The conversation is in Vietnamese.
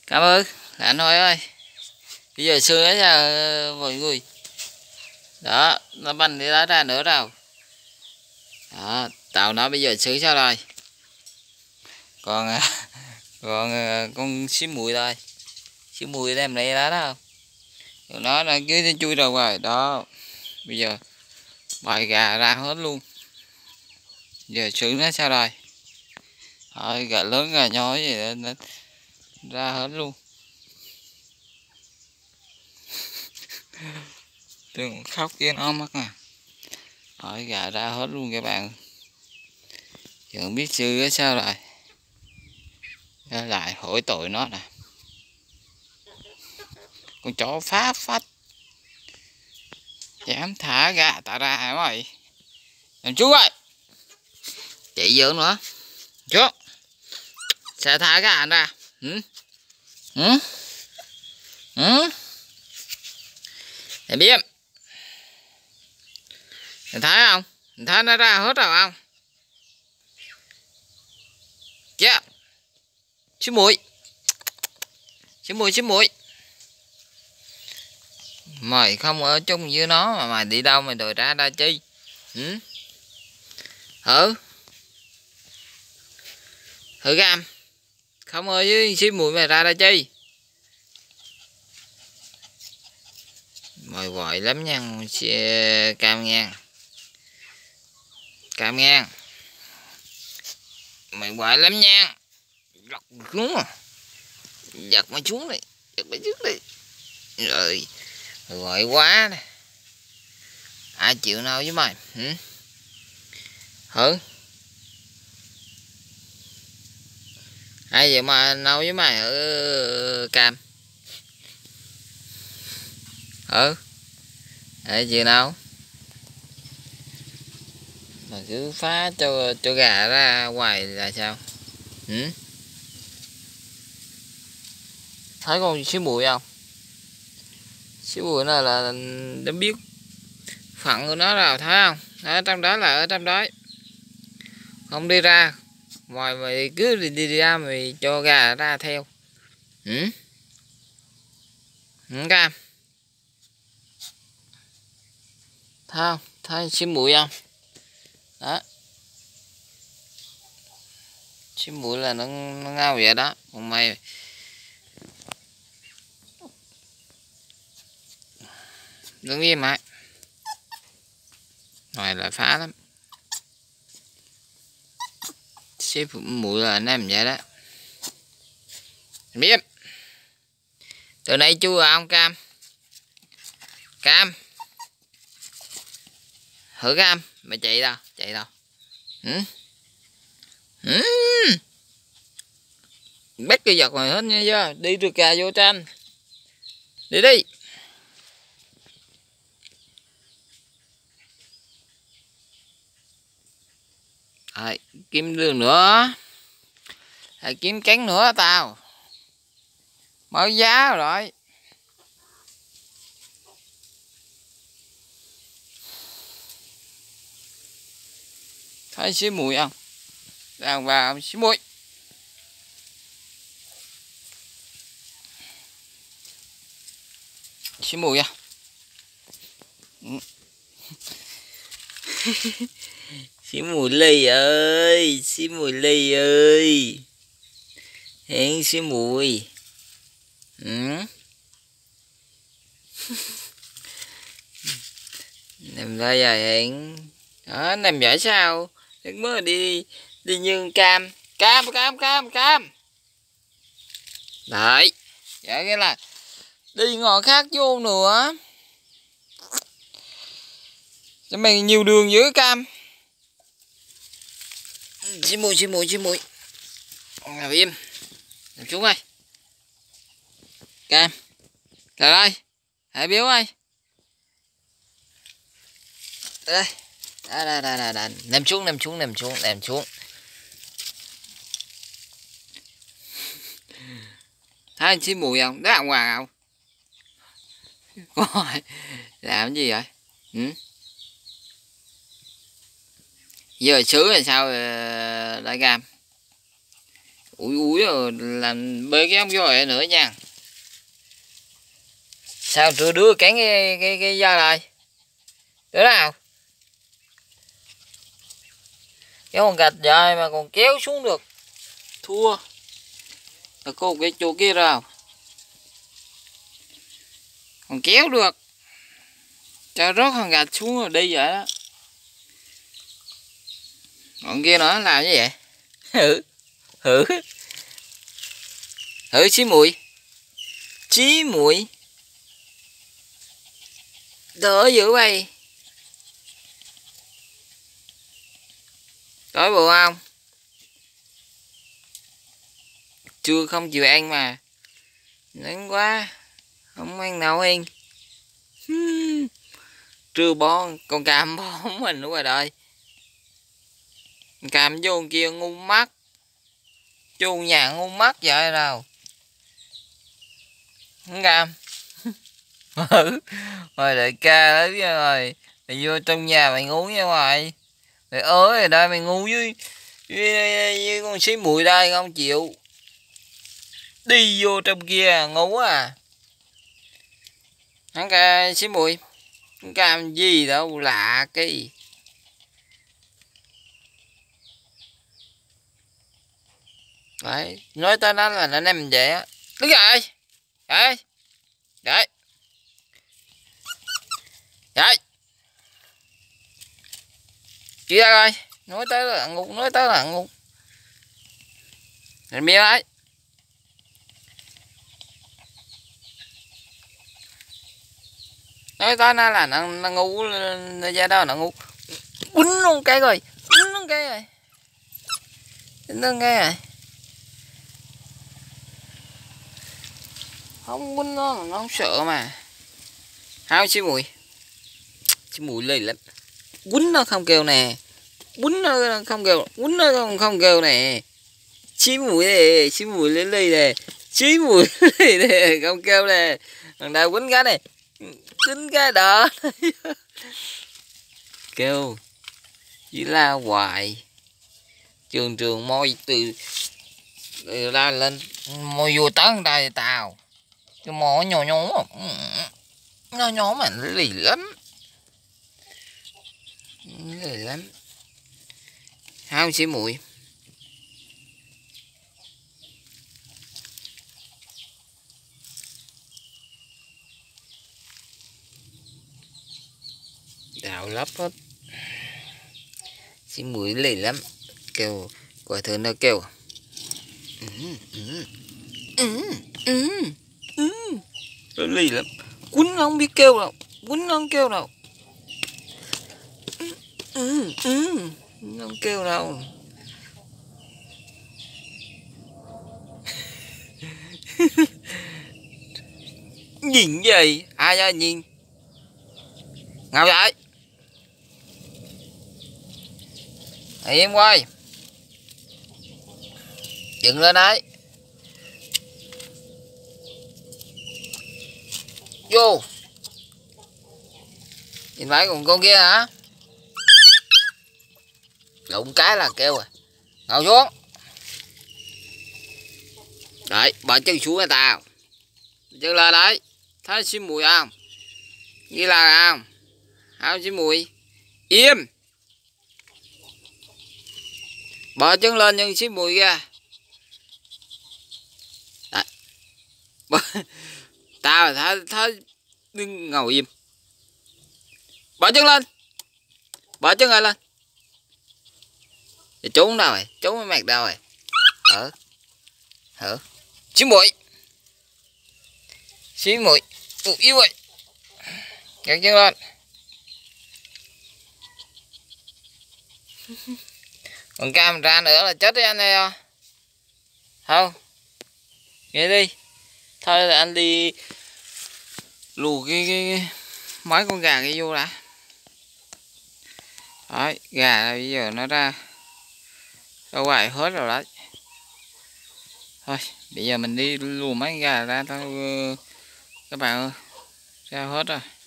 Cảm ơn là anh Hồi ơi. Bây giờ xương ấy ra mọi người. Đó, nó banh đi đó ra nữa đâu. Đó, tàu nó bây giờ xử sao rồi. Còn con xí mùi thôi. Xí mùi đem lại đó đó. Nó cứ chui đầu rồi. Đó. Bây giờ bài gà ra hết luôn. Giờ xử nó sao rồi. Rồi, gà lớn gà nhỏ gì đó, ra hết luôn. Đừng khóc kia nó mất nè. Rồi gà ra hết luôn các bạn. Giờ không biết sư cái sao rồi. Ra lại hỏi tội nó nè. Con chó phá phách. Dám thả gà ta ra hả mày. Làm chú ơi. Chạy giỡn nữa. Chú. Sao thả gà ra. Ừ. Ừ. Ừ. Mày biết. Mày thấy không? Mày thấy nó ra hết rồi không? Dạ. Xíu muội. Xíu muội, xíu muội. Mày không ở chung với nó mà mày đi đâu mày đòi ra đây chi? Ừ. Thử cam. Không ở với xíu muội mày ra đây chi? Mày gọi lắm nha cam nha. Cam nha. Mày gọi lắm nha. Giật xuống à. Giật mày xuống đi. Giật mày trước đi. Rồi. Mày gọi quá nè. Ai chịu nào với mày? Ừ. Hử? Ai vậy mà nào với mày ở cam? Ai chịu nào? Mà cứ phá cho gà ra hoài là sao? Ừ? Thấy con xíu bụi không? Xíu bụi này là nó biết phận của nó rồi, thấy không? Ở trong đó là ở trong đó. Không đi ra. Mày cứ đi ra mày cho gà ra theo. Ừ? Ừ cam. Thấy không? Thấy xíu bụi không? Đó. Xíu bụi là nó ngao vậy đó. Còn mày đứng im lại. Ngoài là phá lắm. Xíu bụi là anh em vậy đó. Biết. Từ nay chú à ông cam. Cam. Thử cam. Mày chạy đâu? Chạy đâu? Ừ? Ừ. Bắt cái giật mày hết nha chứ. Đi được gà vô tranh. Đi đi. Rồi, kiếm đường nữa. Rồi, kiếm cánh nữa tao. Mới giá rồi. Thấy xíu mùi không? Đang vào xíu mùi. Xíu mùi à? Xíu mùi ly ơi. Xíu mùi ly ơi. Hẹn xíu mùi. Ừ. Nằm đây giờ hẹn. Đó, nằm giỏi sao? Đừng mới đi như cam. Cam. Đấy. Dạ cái là đi ngõ khác vô nữa. Cho mày nhiều đường dưới cam. Xí mùi. Làm im. Làm xuống ơi. Cam. Lại đây. Hãy biếu ơi. Đây. Đây. Nằm xuống. Thấy anh xí mùi không? Đó là hoàng không? Làm gì vậy? Ừ? Giờ sướng là sao lại cam? ủi ủi rồi làm bê cái ống giò nữa nha. Sao chưa đưa cán cái dao lại đứa nào cái con gạch dài mà còn kéo xuống được, thua. Là cô cái chỗ kia rồi còn kéo được, cho rớt con gạch xuống rồi đi vậy đó. Còn kia nó làm như vậy. Hử hử hử chí muội đỡ dữ vậy. Đói bụng không? Chưa không chịu ăn mà. Nắng quá. Không ăn nấu ăn. Trưa bón con cam bón mình đúng rồi đời. Cam vô kia ngu mắt. Chu nhà ngu mắt vậy đâu. Không cam. Rồi đại ca đấy rồi. Mày vô trong nhà mày ngủ nha mày. Mày ới rồi đây mày ngu với con xí muội đây không chịu. Đi vô trong kia ngủ à. Hắn ca xí muội. Cam gì đâu lạ cái. Đấy, nói tới nó là nó nằm vậy á. Đứng rồi. Đấy. Đấy. Đấy. Chị ra rồi. Nói tới là ngục, nói tới là ngục. Rồi miêu đấy. Nói tới nó là nó ngu ra đó nó ngu. Quýnh luôn cái rồi. Quýnh luôn cái rồi. Quýnh luôn cái rồi. Không quýnh nó không sợ mà. Hao xí mùi. Xí mùi lì lắm. Quýnh nó không kêu nè. Quýnh nó không kêu. Quýnh nó không kêu nè. Xí mùi nè. Xí mùi lì lì nè. Xí mùi lì nè. Không kêu nè. Thằng nào quýnh cái này. Quýnh cái đỏ. Kêu. Chỉ la hoài. Trường môi từ ra lên. Môi vô tấn đây tao. Cái mỏ nhỏ nhỏ mà lì lắm. Lì lắm. Hao xí muội. Đào lấp hết. Xí muội lì lắm. Kêu quả thường nó kêu. Nó lì lắm. Quýnh nó không biết kêu đâu. Quýnh nó không kêu đâu. Nó không kêu đâu. Nhìn gì? Ai ra nhìn? Ngồi lại. Im quay. Dựng lên đấy. Vô. Nhìn phải còn con kia hả? Đụng cái là kêu rồi. Ngồi xuống. Đấy, bỏ chân xuống cho tao. Chân lên đấy. Thấy xí mùi không? Như là không? Không xí mùi. Im. Bỏ chân lên nhưng xí mùi ra. Đấy. Tao thấy đừng ngồi im. Bỏ chân lên. Bỏ chân lên. Trốn đâu rồi? Trốn cái mặt đâu rồi? Hở. Xí muội. Xí muội. Yếu rồi. Gạt chân lên. Còn cam ra nữa là chết đấy anh ơi. Không. Nghe đi. Thôi là anh đi lù cái mấy con gà kia vô đã. Đấy, gà bây giờ nó ra ra ngoài hết rồi đấy. Thôi, bây giờ mình đi lùa mấy gà ra thôi các bạn ơi. Ra hết rồi.